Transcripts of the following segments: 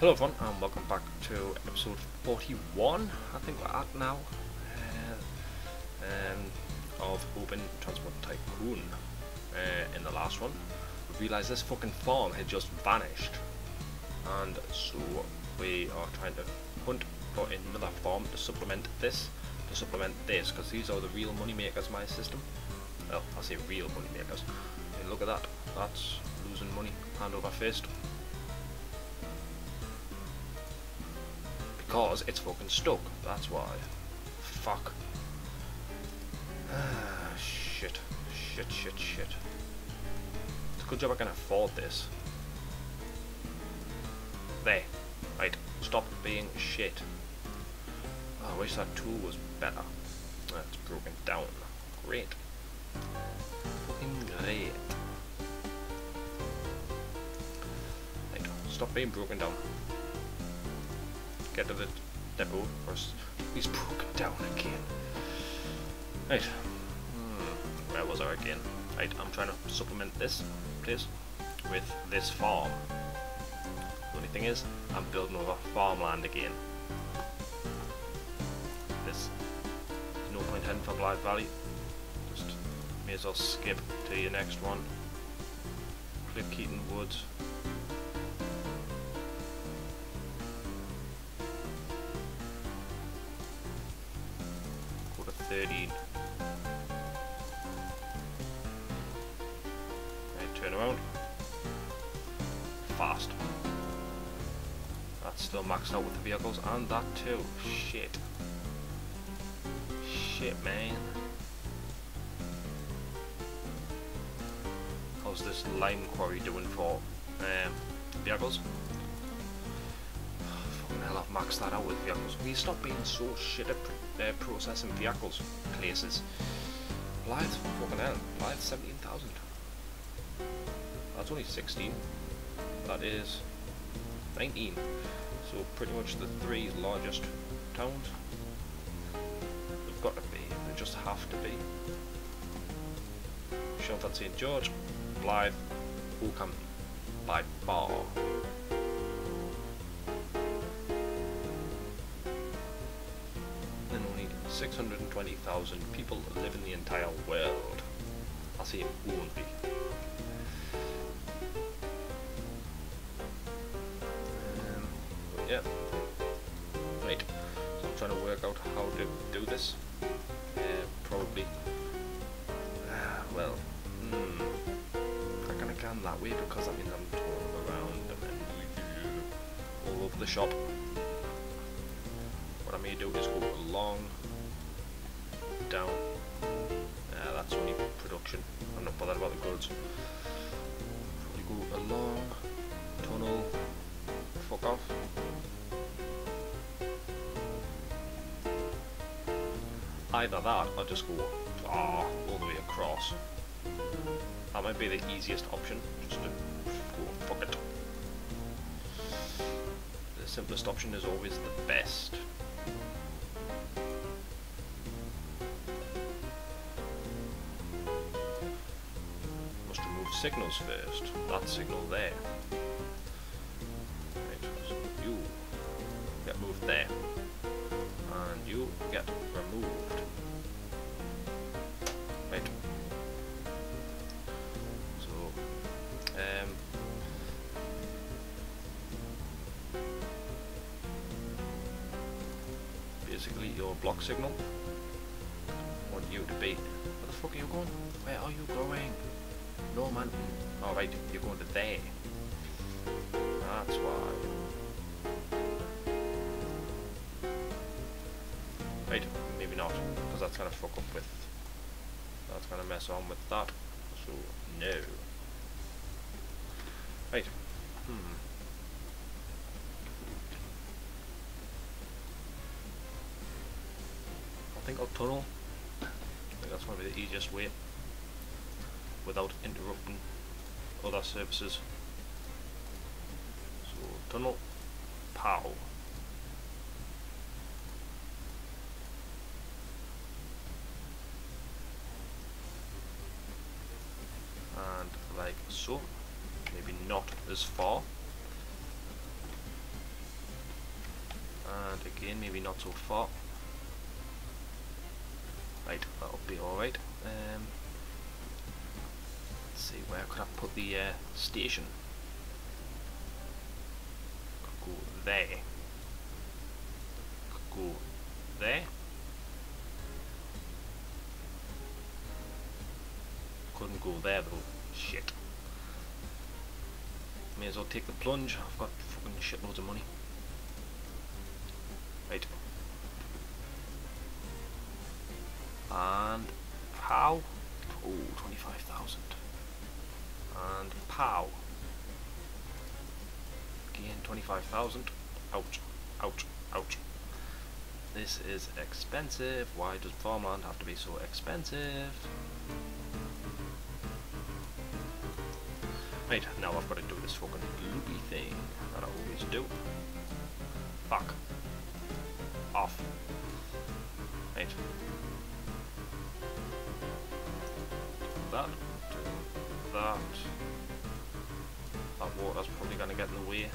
Hello everyone and welcome back to episode 41, I think we're at now, of Open Transport Tycoon. In the last one, we realised this fucking farm had just vanished, and so we are trying to hunt for another farm to supplement this, because these are the real money makers in my system. Well, I say real money makers. I mean, look at that, that's losing money hand over fist. Because it's fucking stuck, that's why. Fuck. Shit. It's a good job I can afford this. There. Right, stop being shit. Oh, I wish that tool was better. That's broken down. Great. Fucking great. Right, stop being broken down. Get to the depot first. He's broken down again. Right. Where was I again? Right, I'm trying to supplement this place with this farm. The only thing is, I'm building over farmland again. There's no point heading for Blythe Valley. Just may as well skip to your next one. Cliff Keaton Woods. Go to 13. Turn around. Fast. That's still maxed out with the vehicles, and that too. Shit. Shit, man. How's this lime quarry doing for vehicles? Fucking hell, I've maxed that out with vehicles. Will you stop being so shit at processing vehicles places? Blythe, fucking hell. Blythe 17,000. That's only 16. That is 19. So pretty much the three largest towns. They've got to be. They just have to be. Shelford St George, Blythe, Oakham, by far. And only 620,000 people live in the entire world. I say it won't be. Yeah. Right. So I'm trying to work out how to do this. Probably. Well. I kind of can that way because that means I'm touring around and then all over the shop. What I may do is go along, down. That's only production. I'm not bothered about the goods. Probably go along, tunnel, fuck off. Either that or just go all the way across. That might be the easiest option, just to go fuck it. The simplest option is always the best. Must remove signals first. That signal there. Right, so you get moved there. And you get removed. Right. So, basically your block signal. I want you to be. Where the fuck are you going? Where are you going? No man. Alright, you're going to there. That's why. Right, maybe not, because that's going to fuck up with, that's going to mess on with that, so no. Right, I think I'll tunnel. I think that's going to be the easiest way, without interrupting other services. So, tunnel, pow. Like so, maybe not as far. Again, maybe not so far. Right, that'll be alright. Let's see, where could I put the station? Could go there. Could go there. Couldn't go there though. Shit. May as well take the plunge. I've got fucking shitloads of money. Right. And pow. Oh, 25,000. And pow. Again, 25,000. Ouch. Ouch. Ouch. This is expensive. Why does farmland have to be so expensive? Right, now I've got to do this fucking loopy thing that I always do. Fuck. Off. Right. Do that. Do that. That water's probably going to get in the way.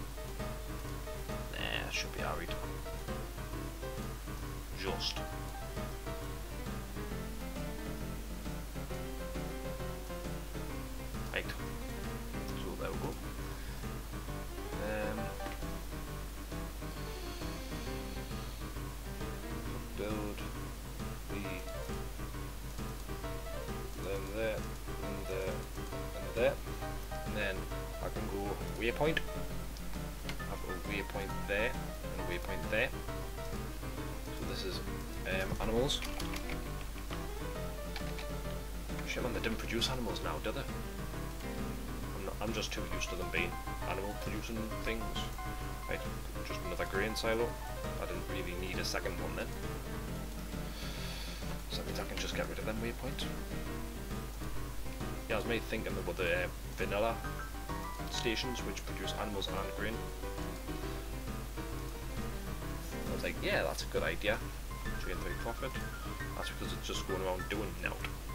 Nah, should be alright. Just. Right. So there we go. Build the then there and there and there, and then I can go waypoint. I've got a waypoint there and a waypoint there. So this is animals. Shit man, they didn't produce animals now, do they? I'm just too used to them being animal producing things. Right, just another grain silo. I didn't really need a second one then. So that means I can just get rid of them waypoints. Yeah, I was made thinking about the vanilla stations which produce animals and grain. I was like, yeah, that's a good idea. Chain 3 profit. That's because it's just going around doing nout.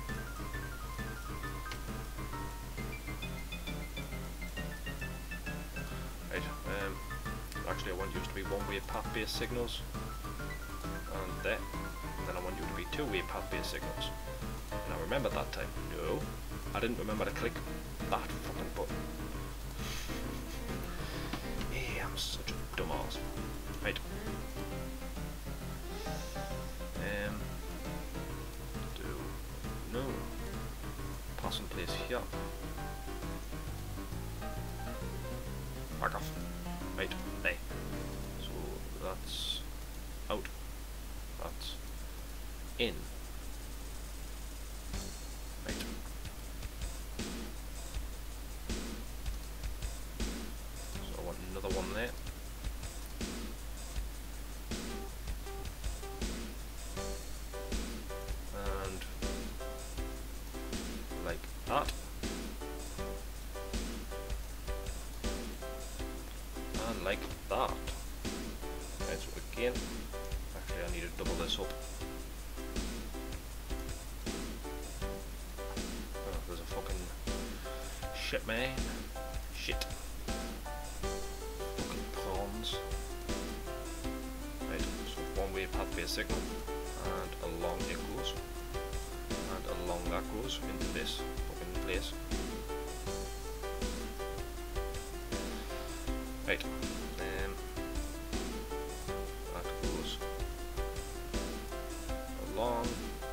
Right, actually I want you to be one-way path-based signals, and there, and then I want you to be two-way path-based signals. And I remembered that time. No, I didn't remember to click that fucking button. Hey, I'm such a dumbass. Right. No. Passing place here. Back off. Right, there. So that's out. That's in. Right. So I want another one there. And like that. And like that. Right, so again, actually I need to double this up. Oh, there's a fucking shit man. Shit. Fucking prawns. Right, so one way path-based signal, and along it goes. And along that goes into this fucking place. Right, that goes along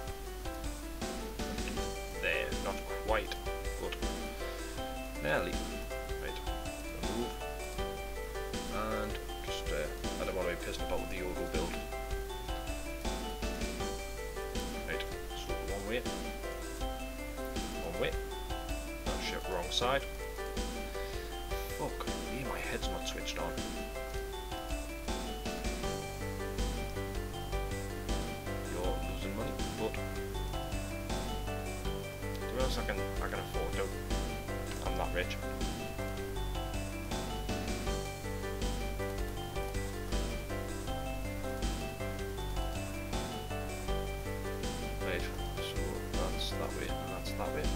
there, not quite, but nearly. Right, remove, and just, I don't want to be pissed about the Yogo build. Right, so one way, oh shit, wrong side. Fuck. My head's not switched on. You're losing money, but to be honest, I can afford to. I'm not rich. Right, so that's that way, and that's that way.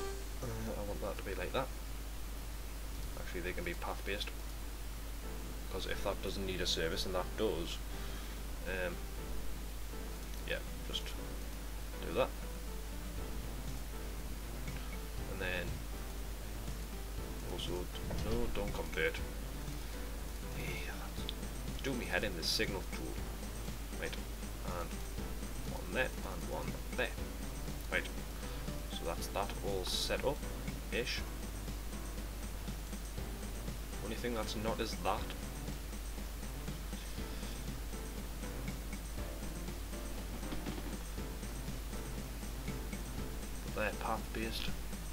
I want that to be like that. They can be path-based, because if that doesn't need a service and that does, yeah, just do that. And then also, no, don't convert. Hey, let's do me head in the signal tool. Right, and one there and one there. Right, so that's that all set up ish. Only thing that's not is that. But they're path based.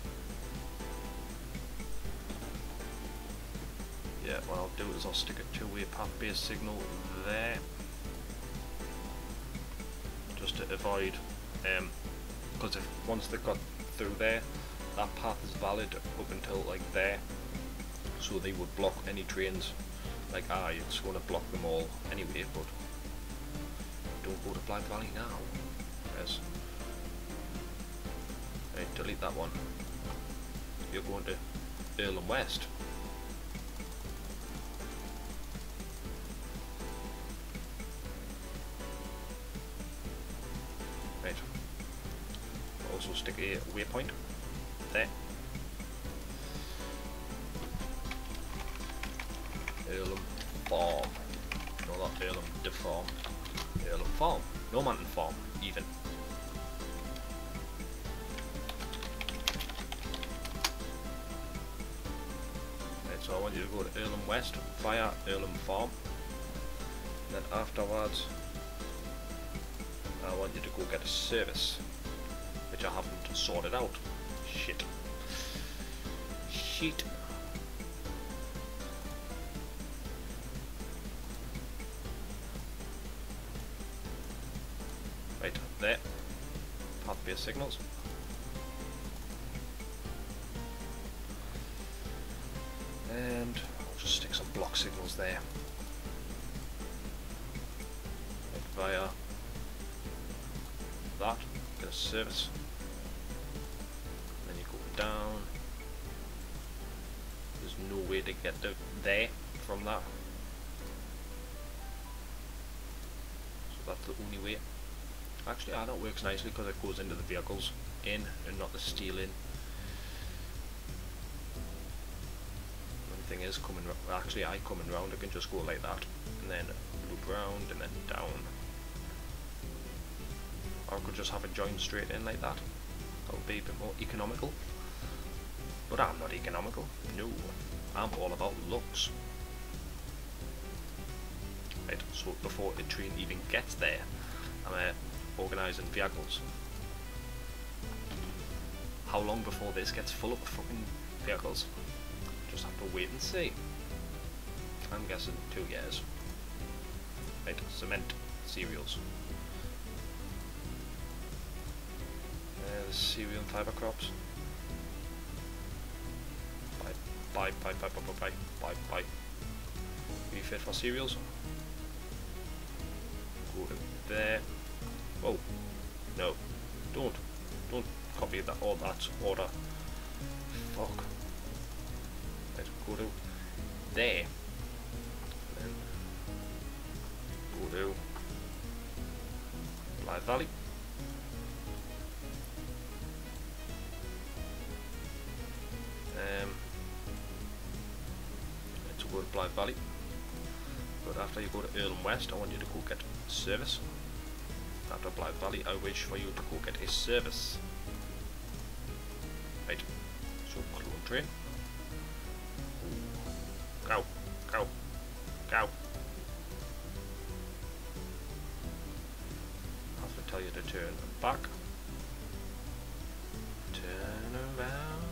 Yeah, what I'll do is I'll stick a two-way path-based signal there, just to avoid, because if once they've got through there, that path is valid up until like there, so they would block any trains. Like it's going to block them all anyway, but don't go to Blythe Valley now. Yes. Right, delete that one. You're going to Earlham West. Also stick a waypoint there. Earlham Farm. No, not Earlham de Farm. Earlham Farm. No Mountain Farm, even. Right, so I want you to go to Earlham West via Earlham Farm. And then afterwards, I want you to go get a service, which I haven't sorted out. Shit. Shit. Right, there. Path-based signals. And I'll just stick some block signals there. Right, via that, get a service. And then you go down. There's no way to get to there from that. So that's the only way. Actually, that works nicely because it goes into the vehicles in and not the steel in. One thing is coming. Actually, coming round, I can just go like that, and then loop round and then down. Or I could just have it join straight in like that. That would be a bit more economical. But I'm not economical. No, I'm all about looks. Right. So before the train even gets there, I'm organising vehicles. How long before this gets full of fucking vehicles? Just have to wait and see. I'm guessing 2 years. Right, cement, cereals. The cereal and fibre crops. Bye. Refit for cereals. Go to there. Oh, no, don't copy that, all that order. Fuck. Let's go to there. And then go to Blythe Valley. Let's go to Blythe Valley. But after you go to Earlham West, I want you to go get service. After Blythe Valley, I wish for you to go get a service. Right, so clone train. Go. I have to tell you to turn back. Turn around.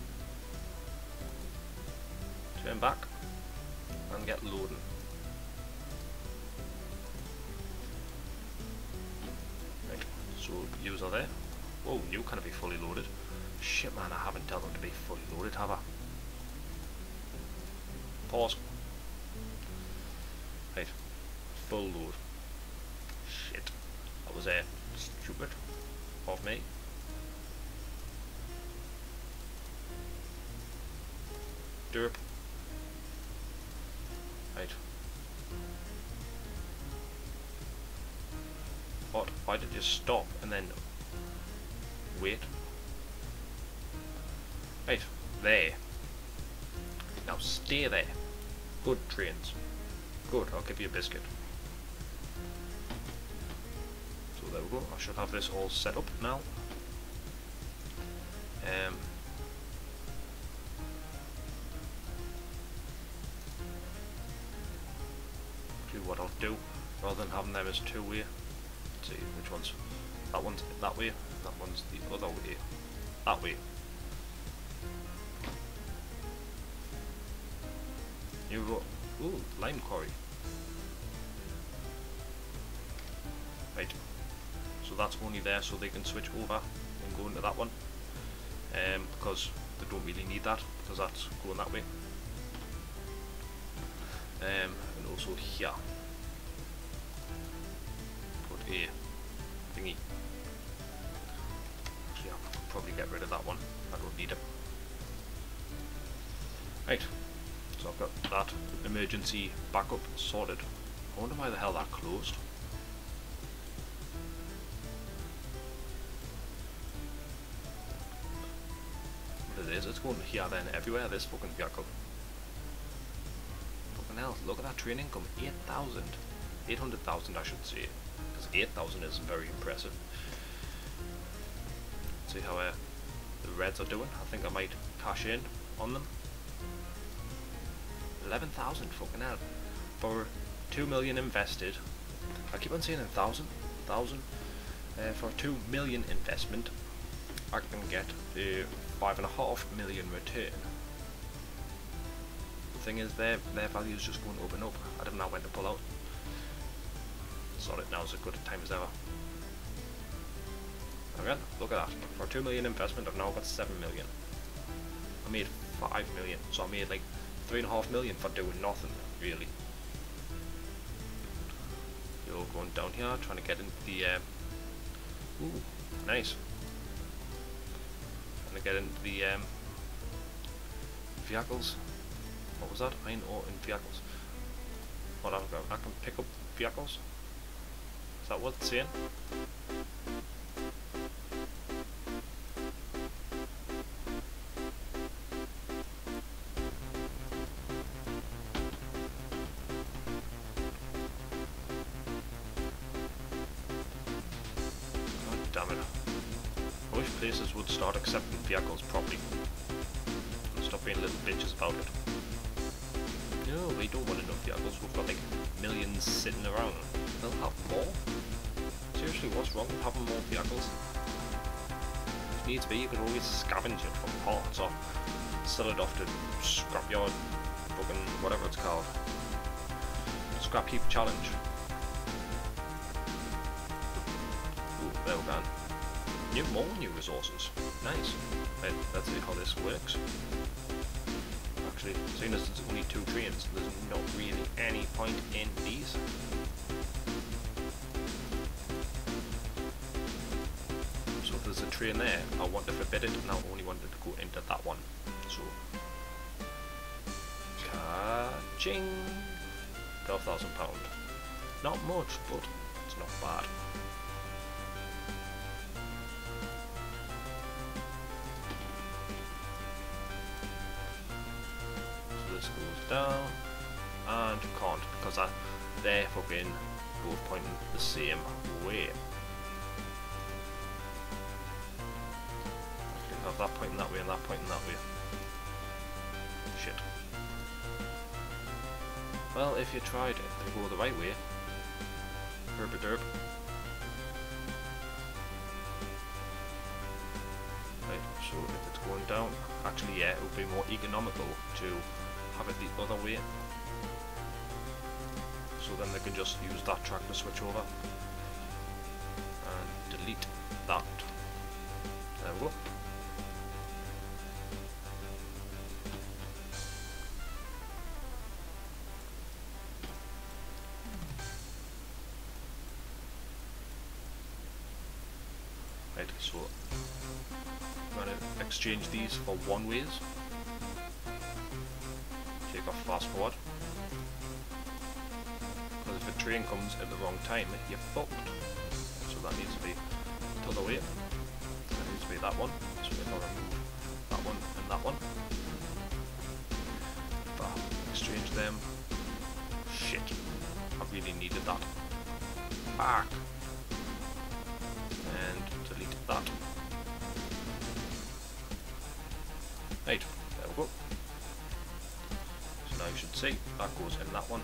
Turn back. And get loading. So user there. Whoa, new can it be fully loaded? Shit man, I haven't told them to be fully loaded, have I? Pause. Right. Full load. Shit. That was stupid of me. Derp. Right. What? Why did you stop and then wait? Right, there. Now stay there. Good trains. Good, I'll give you a biscuit. So there we go, I should have this all set up now. Actually what I'll do, rather than having them as two-way, let's see which one's, that one's that way, that one's the other way, that way. You go, ooh, lime quarry. Right, so that's only there so they can switch over and go into that one, because they don't really need that, because that's going that way. And also here, put a thingy. Actually, I'll probably get rid of that one, I don't need it. Right. So I've got that emergency backup sorted. I wonder why the hell that closed. What it is, it's going here then everywhere, this fucking vehicle. Fucking hell, look at that train income, 8,000. 800,000 I should say, because 8,000 is very impressive. Let's see how the Reds are doing. I think I might cash in on them. 11,000, fucking hell. For 2 million invested, I keep on saying 1,000, for 2 million investment, I can get a 5.5 million return. The thing is, their value is just going up and up. I don't know when to pull out. Sort it now, as good a time as ever. Again, look at that. For 2 million investment, I've now got 7 million. I made 5 million, so I made like 3.5 million for doing nothing, really. You're going down here, trying to get into the, ooh, nice. Trying to get into the, vehicles. What was that? Iron ore in vehicles. What I've got, I can pick up vehicles? Is that what it's saying? Places would start accepting vehicles properly and stop being little bitches about it. No, we don't want enough vehicles, we've got like millions sitting around. They'll have more? Seriously, what's wrong with having more vehicles? If needs be, you could always scavenge it from parts or sell it off to scrapyard, fucking whatever it's called. Scrap heap challenge. Ooh, there we go. More new resources. Nice. Right, let's see how this works. Actually, seeing as it's only 2 trains, there's not really any point in these. So if there's a train there, I want to forbid it, and I only want it to go into that one. So, ka-ching! £12,000. Not much, but it's not bad. Down and can't, because they're fucking both pointing the same way. You have that pointing that way and that pointing that way. Shit. Well, if you tried to go the right way, herb-a-derb. Right, so if it's going down, actually yeah, it would be more economical to have it the other way, so then they can just use that track to switch over and delete that. There we go. Right, so I'm going to exchange these for one-ways. Take off fast forward, because if a train comes at the wrong time, you're fucked. so that needs to be the other way. That needs to be that one. So we're going to remove that one and that one. Exchange them. Shit. I really needed that. Back. And delete that. Right, there we go. So now you should see that goes in that one.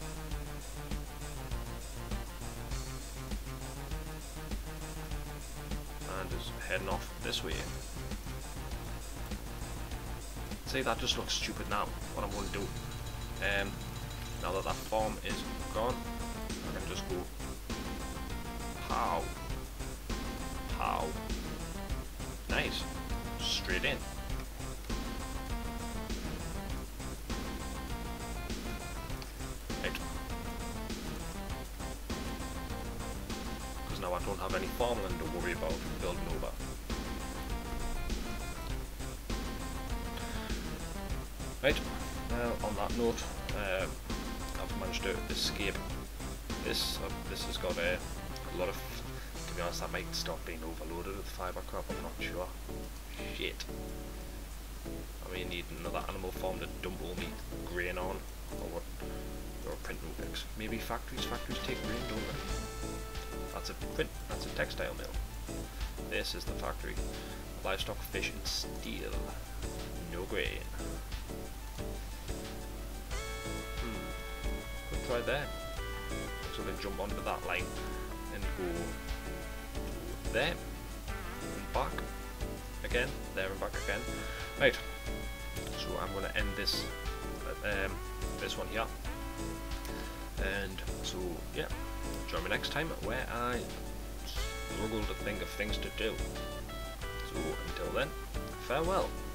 And is heading off this way. See, that just looks stupid now. What I'm going to do. Now that farm is gone, I can just go pow, pow, nice, straight in. Right. Because now I don't have any farmland to worry about building over. Right, on that note, I've managed to escape this. This has got a lot of, to be honest, I might stop being overloaded with fibre crop, I'm not sure. Shit. I may need another animal farm to dump all my grain on, or what, or printing works. Maybe factories take grain, don't they? That's a textile mill. This is the factory. Livestock, fish and steel. No grain. Try there. So then jump onto that line and go to there and back again, there and back again. Right. So I'm going to end this this one here. And so yeah, join me next time where I struggle to think of things to do. So until then, farewell.